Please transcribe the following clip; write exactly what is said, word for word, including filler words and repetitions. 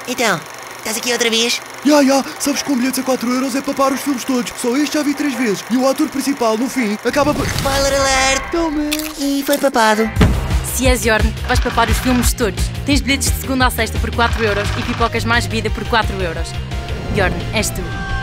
Então, estás aqui outra vez? Ya, ya, sabes que com bilhetes a quatro euros é papar os filmes todos. Só este já vi três vezes. E o ator principal, no fim, acaba por... Spoiler alert! Toma! E foi papado. Se és Yorn, vais papar os filmes todos. Tens bilhetes de segunda a sexta por quatro euros e pipocas mais vida por quatro euros. Yorn, és tu.